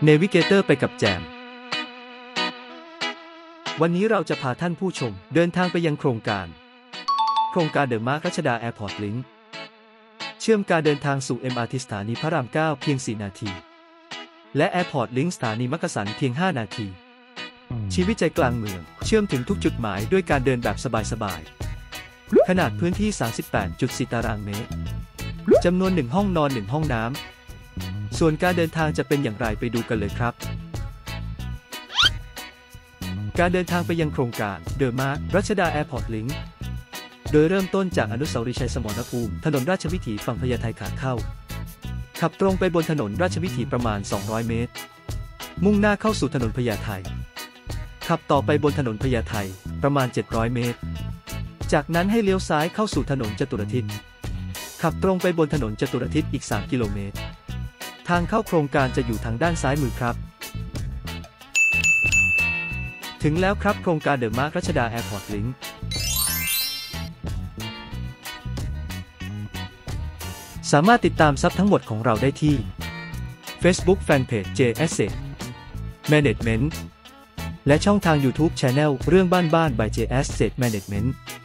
เนวิเกเตอร์ไปกับแจมวันนี้เราจะพาท่านผู้ชมเดินทางไปยังโครงการเดอะมาร์ครัชดาแอร์พอร์ตลิงก์เชื่อมการเดินทางสู่ MRT สถานีพระราม 9 เพียง 4 นาทีและแอร์พอร์ตลิงก์สถานีมักกะสันเพียง 5 นาทีชีวิตใจกลางเมืองเชื่อมถึงทุกจุดหมายด้วยการเดินแบบสบายๆขนาดพื้นที่ 38.4 ตารางเมตรจำนวน1ห้องนอน1ห้องน้ำส่วนการเดินทางจะเป็นอย่างไรไปดูกันเลยครับการเดินทางไปยังโครงการเดอะมาร์ครัชดาแอร์พอร์ตลิงก์โดยเริ่มต้นจากอนุสาวรีย์ชัยสมรภูมิถนนราชวิถีฝั่งพญาไทขาเข้าขับตรงไปบนถนนราชวิถีประมาณ200เมตรมุ่งหน้าเข้าสู่ถนนพญาไทขับต่อไปบนถนนพญาไทประมาณ700เมตรจากนั้นให้เลี้ยวซ้ายเข้าสู่ถนนจตุรทิศขับตรงไปบนถนนจตุรทิศอีก3กิโลเมตรทางเข้าโครงการจะอยู่ทางด้านซ้ายมือครับถึงแล้วครับโครงการเดอะมาร์ครัชดาแอร์พอร์ตลิงก์สามารถติดตามทรัพย์ทั้งหมดของเราได้ที่ Facebook Fanpage J Asset Management และช่องทาง YouTube Channel เรื่องบ้านby J Asset Management